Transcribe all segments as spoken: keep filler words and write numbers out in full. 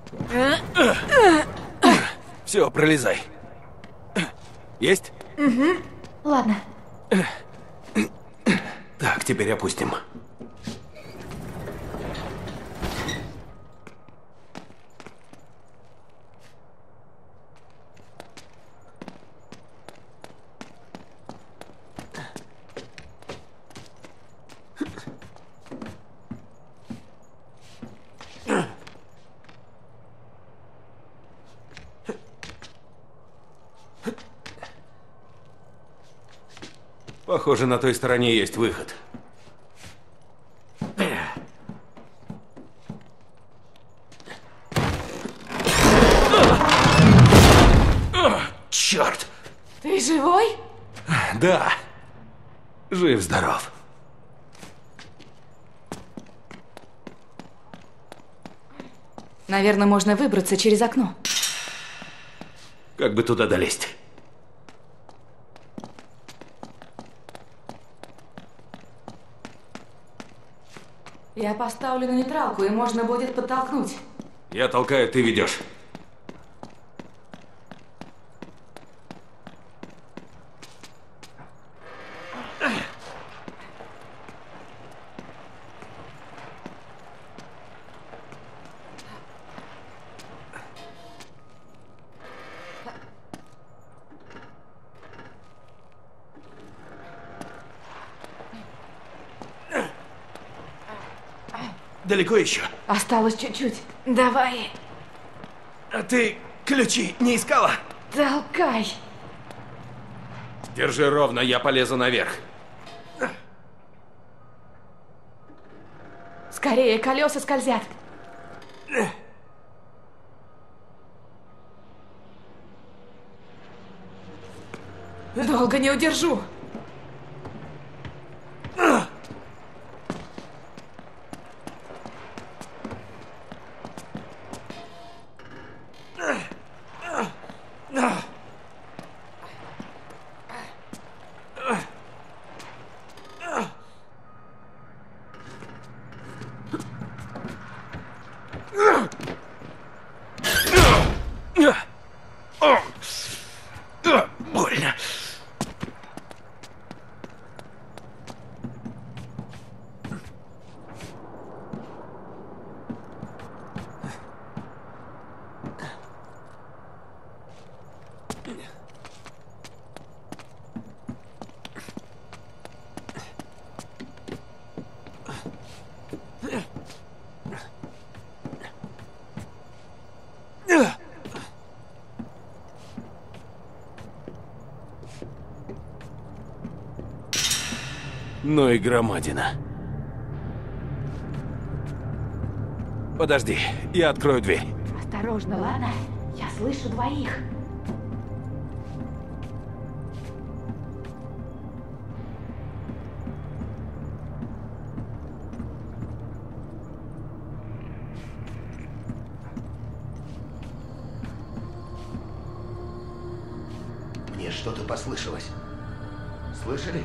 Все, пролезай. Есть? Угу. Ладно. Так, теперь опустим. Похоже, на той стороне есть выход. Черт! Ты живой? Да. Жив-здоров. Наверное, можно выбраться через окно. Как бы туда долезть? Я поставлю на нейтралку, и можно будет подтолкнуть. Я толкаю, ты ведешь. Далеко еще? Осталось чуть-чуть. Давай. А ты ключи не искала? Толкай. Держи ровно, я полезу наверх. Скорее, колеса скользят. Долго не удержу. Больно. Ну и громадина. Подожди, я открою дверь. Осторожно, ладно? Я слышу двоих. Мне что-то послышалось. Слышали?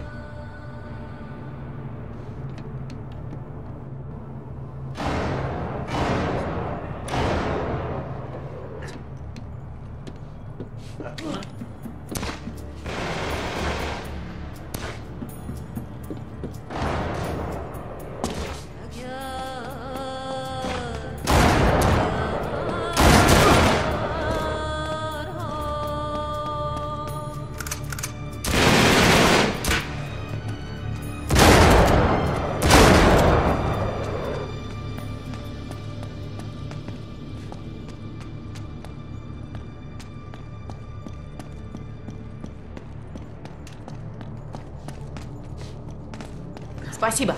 Спасибо.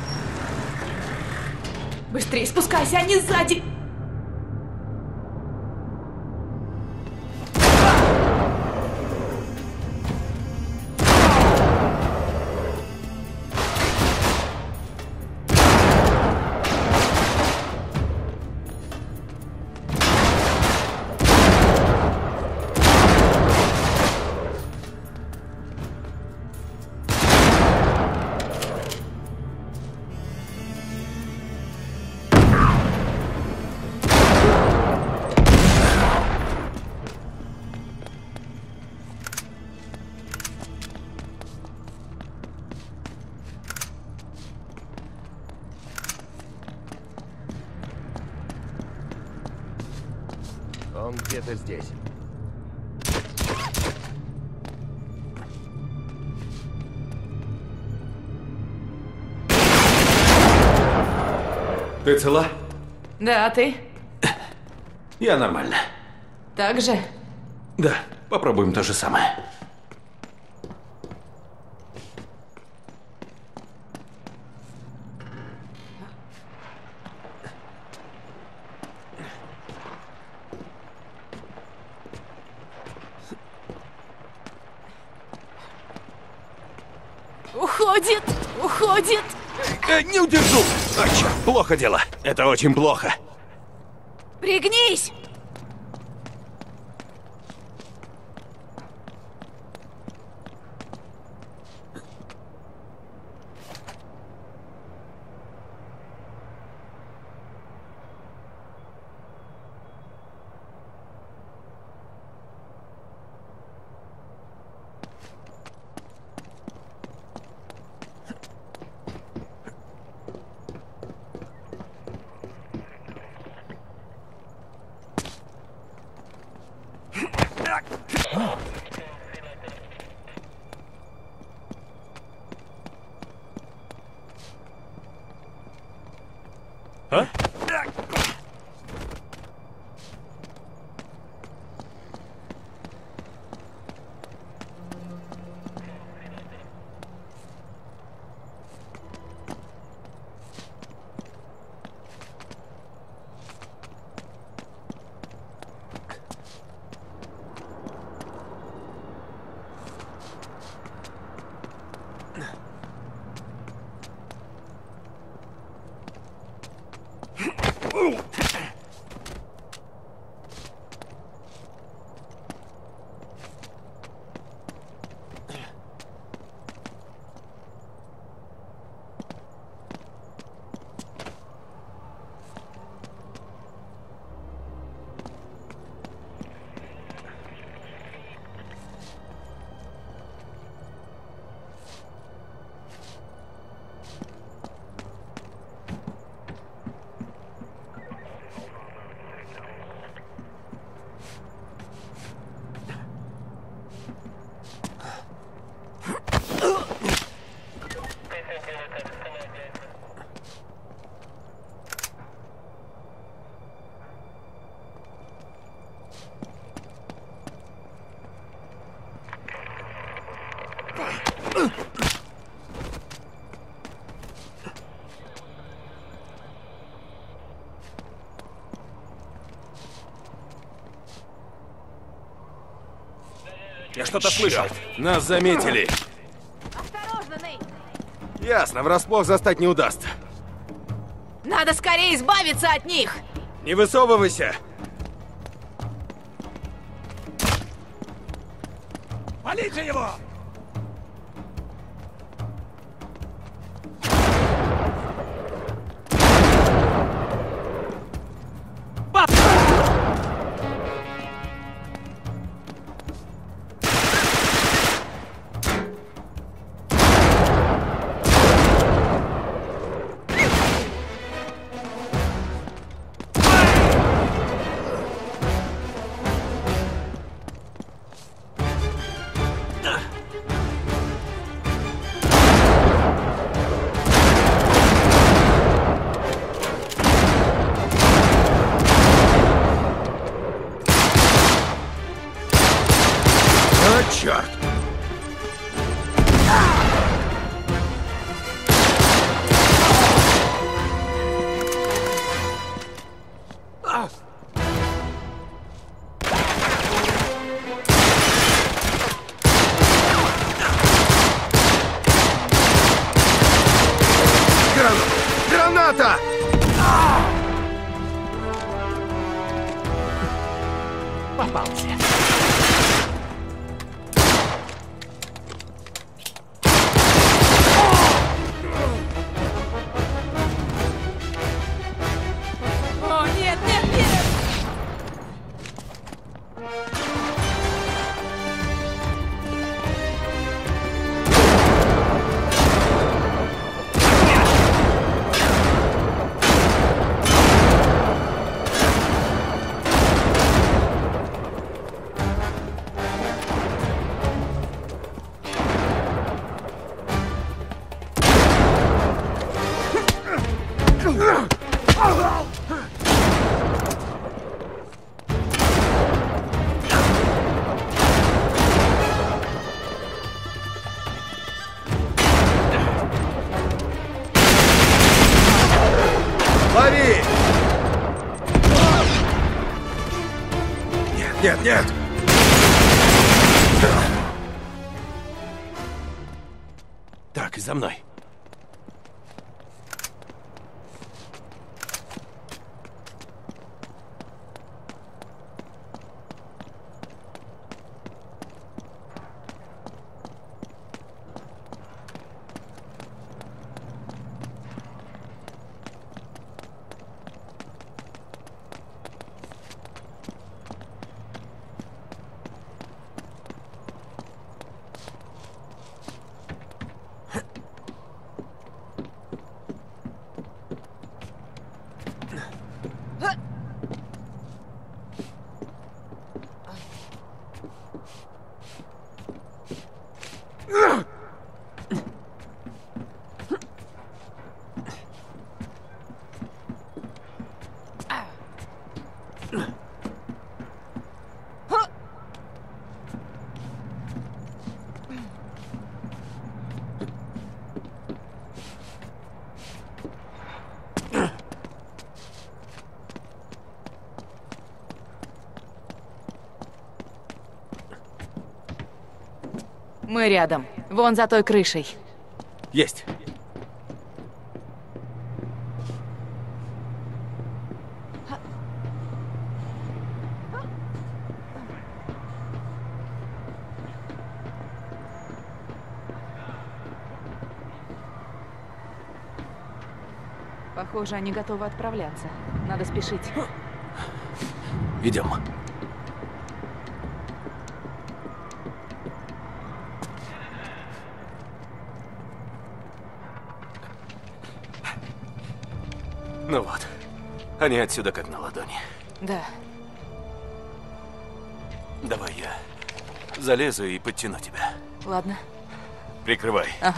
Быстрее спускайся, они сзади. Он где-то здесь. Ты цела? Да, а ты? Я нормально. Так же? Да, попробуем то же самое. Уходит! Уходит! Э, не удержу! А, черт, плохо дело. Это очень плохо. Пригнись! А? Я что-то слышал. Нас заметили. Осторожно, Нейт! Ясно, врасплох застать не удастся. Надо скорее избавиться от них! Не высовывайся! Полите его! Черт! Граната! Попался. О, нет, нет, нет! Нет, нет! Так, за мной. Мы рядом. Вон за той крышей. Есть. Похоже, они готовы отправляться. Надо спешить. Идем. Ну вот. Они отсюда как на ладони. Да. Давай я залезу и подтяну тебя. Ладно. Прикрывай. Ага.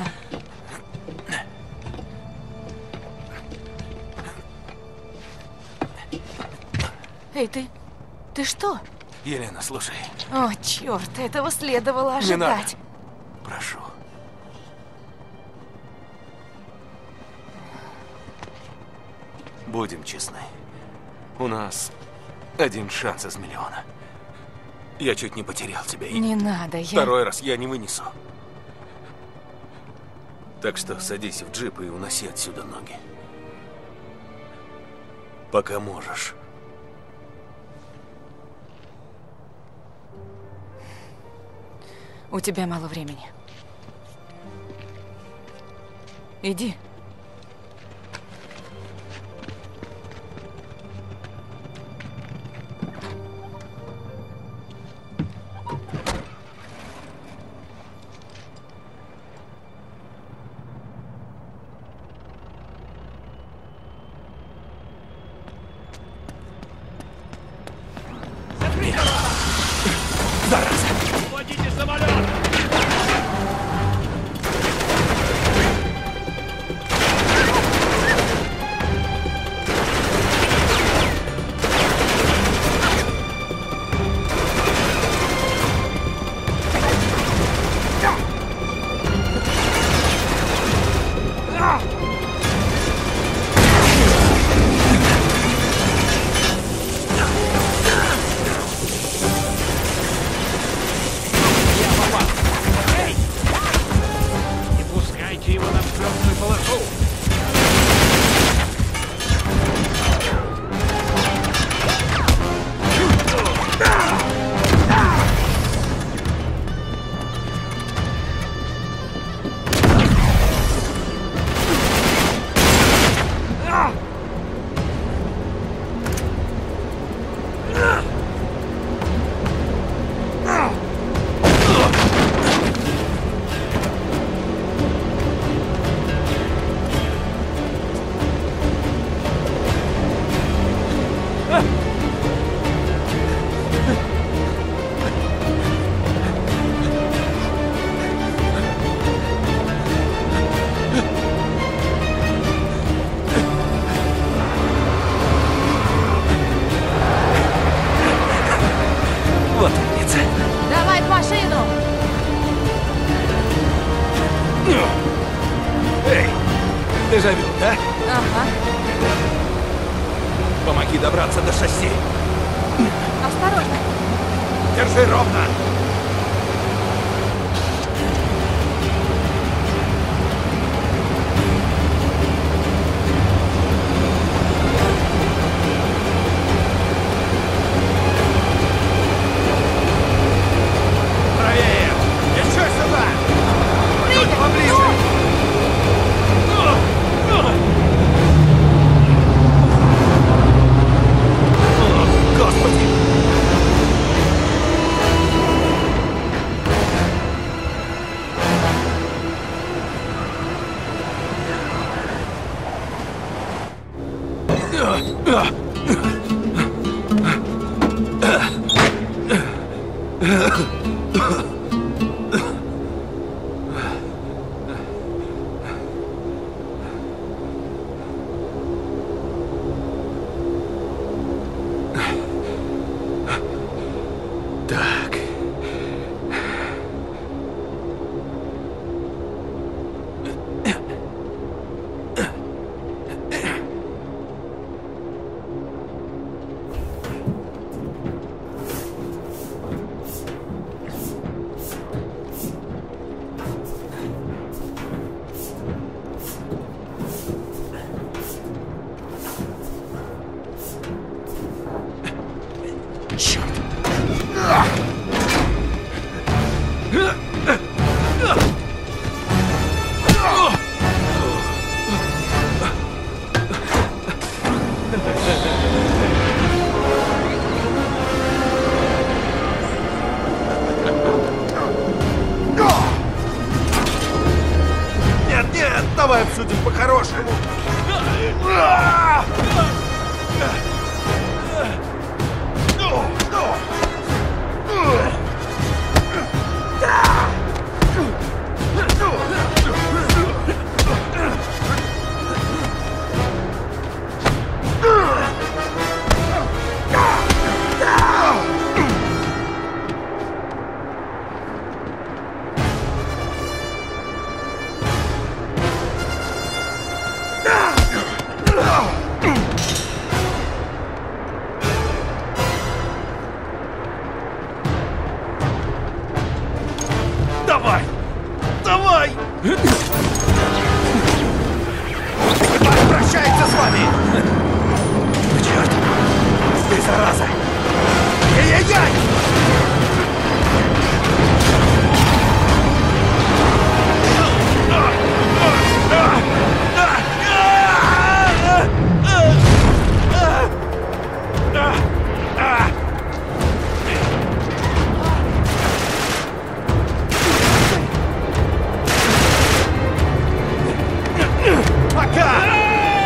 Эй, ты... Ты что? Елена, слушай. О, черт, этого следовало Не надо. ожидать. Прошу. Будем честны. У нас один шанс из миллиона. Я чуть не потерял тебя. И Не надо, я... второй раз я не вынесу. Так что садись в джип и уноси отсюда ноги. Пока можешь. У тебя мало времени. Иди. Уводите самолет! Дежавю, да? Ага. Помоги добраться до шасси. Осторожно. Держи ровно! Правее! Еще сюда! Только поближе! Господи! Так. Нет, нет, давай обсудим по-хорошему. Давай! Давай! Тварь прощается с вами! Черт! Ты зараза! Ай-яй-яй! Пока!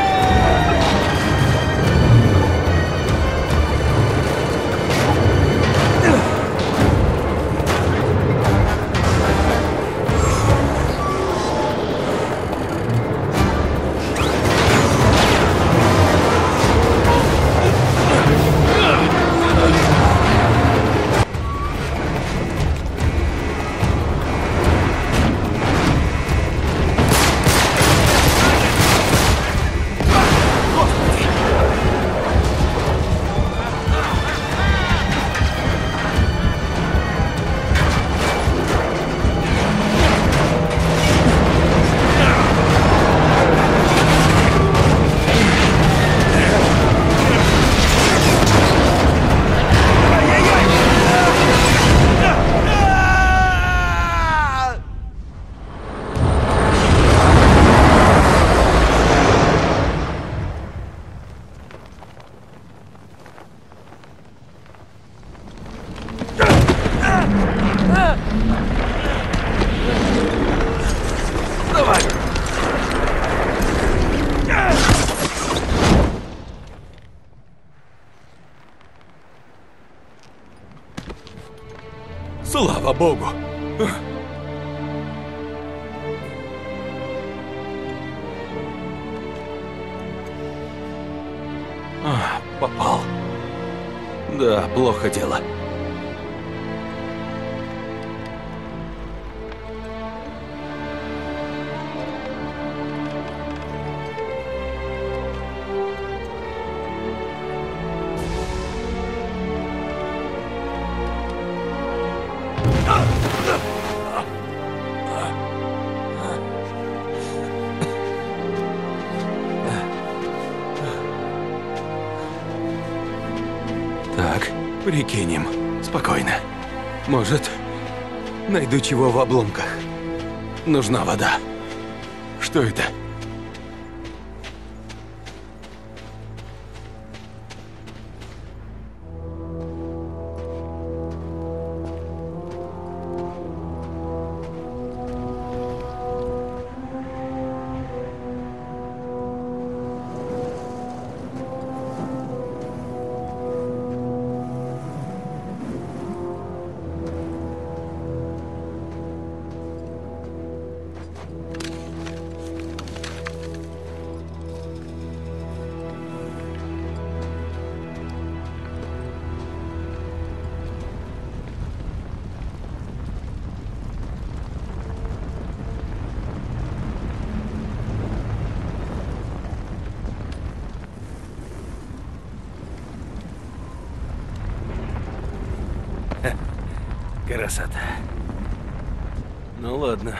Давай! Слава Богу! А, попал. Да, плохо дело. Так, прикинем. Спокойно. Может, найду чего в обломках. Нужна вода. Что это? Красота. Ну ладно.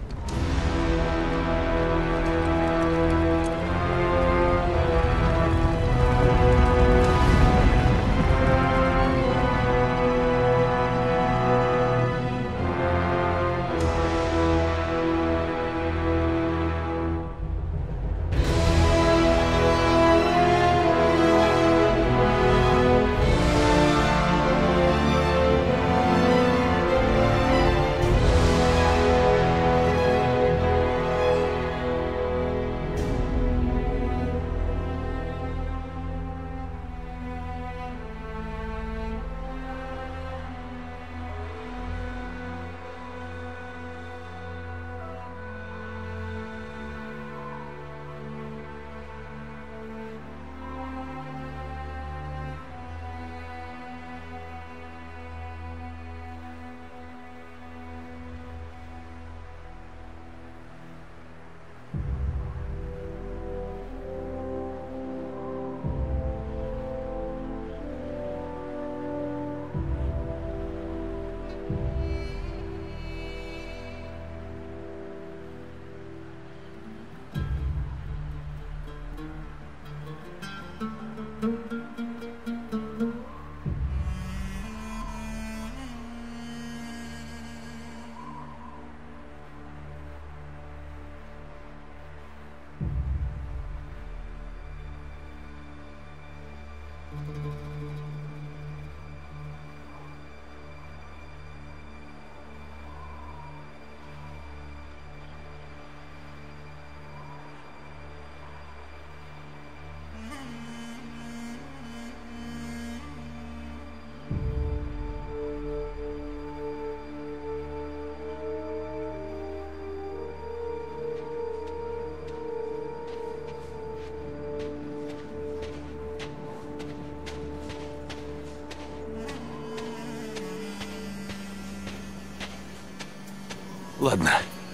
Ладно.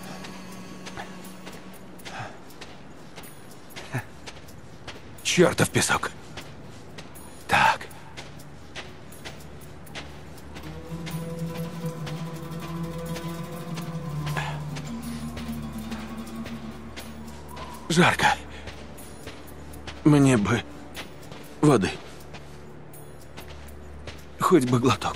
Чёртов песок. Так. Жарко. Мне бы воды. Хоть бы глоток.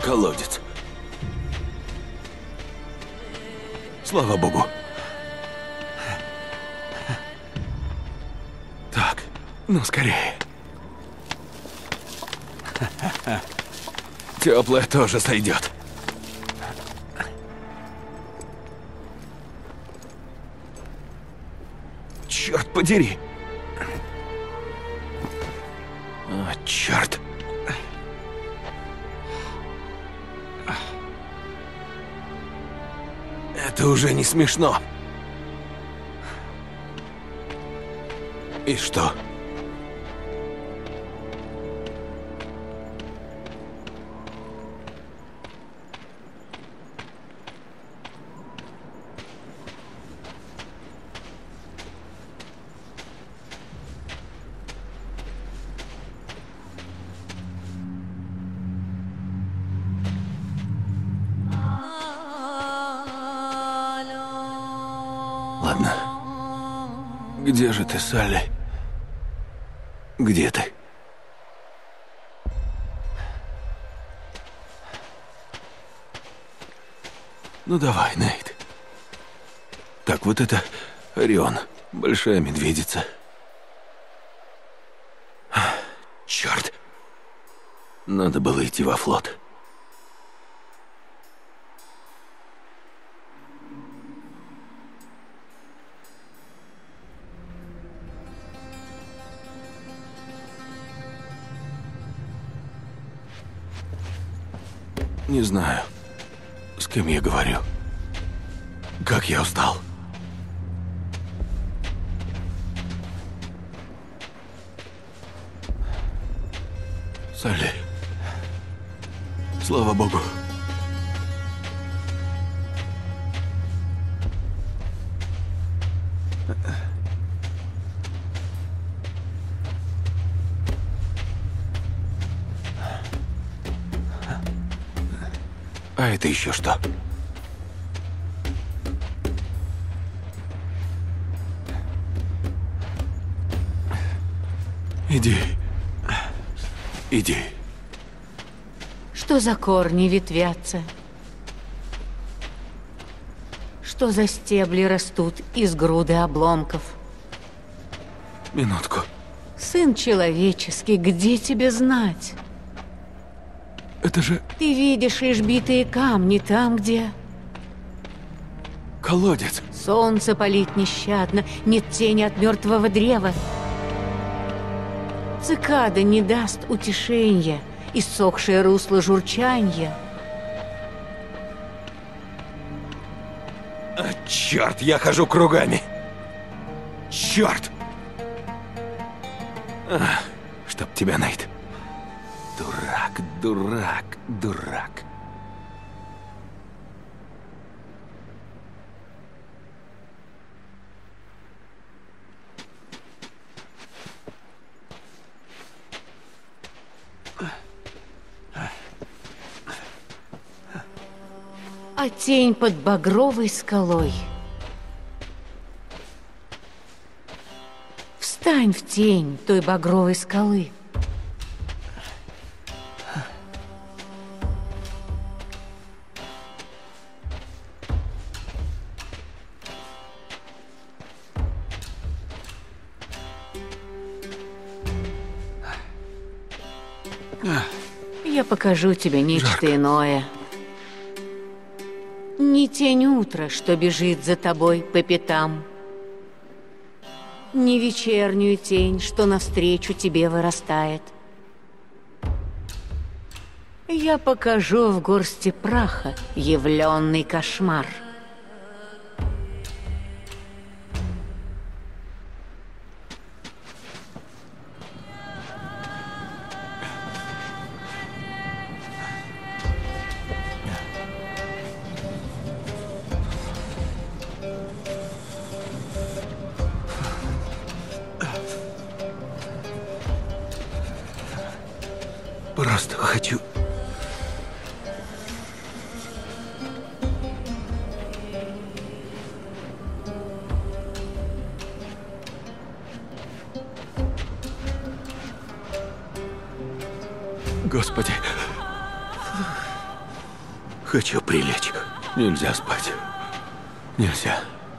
колодец. Слава богу. Так, ну скорее. Теплое тоже сойдет. Черт подери! О, черт! Это уже не смешно. И что? Ладно. Где же ты, Салли? Где ты? Ну давай, Нейт. Так, вот это Орион. Большая медведица. Черт. Надо было идти во флот. Не знаю, с кем я говорю. Как я устал. Салли. Слава богу. А это еще что? Иди. Иди. Что за корни ветвятся? Что за стебли растут из груды обломков? Минутку. Сын человеческий, где тебе знать? Это же Ты видишь лишь битые камни там, где колодец. солнце палит нещадно, нет тени от мертвого древа. Цикада не даст утешения, иссохшее русло журчанья. А, черт, я хожу кругами. Черт! А, чтоб тебя, Нейт. Дурак, дурак, дурак. А тень под багровой скалой. Встань в тень той багровой скалы. Я покажу тебе нечто Жарко. иное. Не тень утра, что бежит за тобой по пятам. Не вечернюю тень, что навстречу тебе вырастает. Я покажу в горсти праха явленный кошмар. Просто хочу... Господи. Хочу прилечь. Нельзя спать. Нельзя.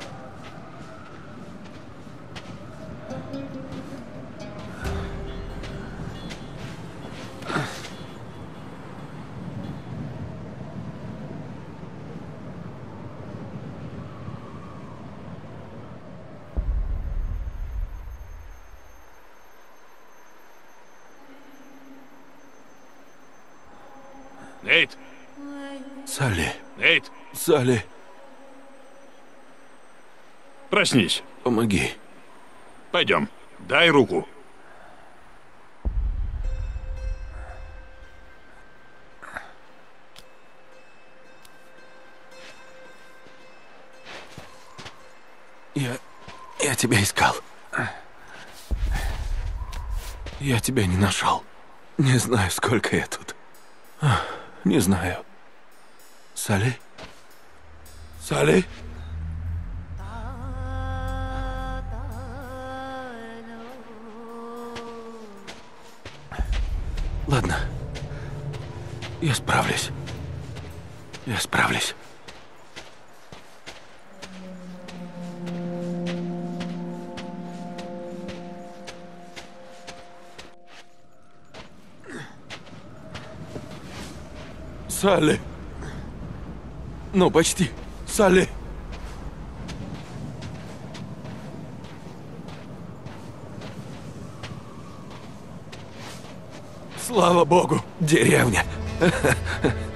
Нейт! Салли. Нейт! Салли, Проснись. помоги. Пойдем. Дай руку. Я... я тебя искал. Я тебя не нашел. Не знаю, сколько я тут. Не знаю. Салли? Салли? Ладно. Я справлюсь. Я справлюсь. Салли. Ну, почти. Салли. Слава богу, деревня.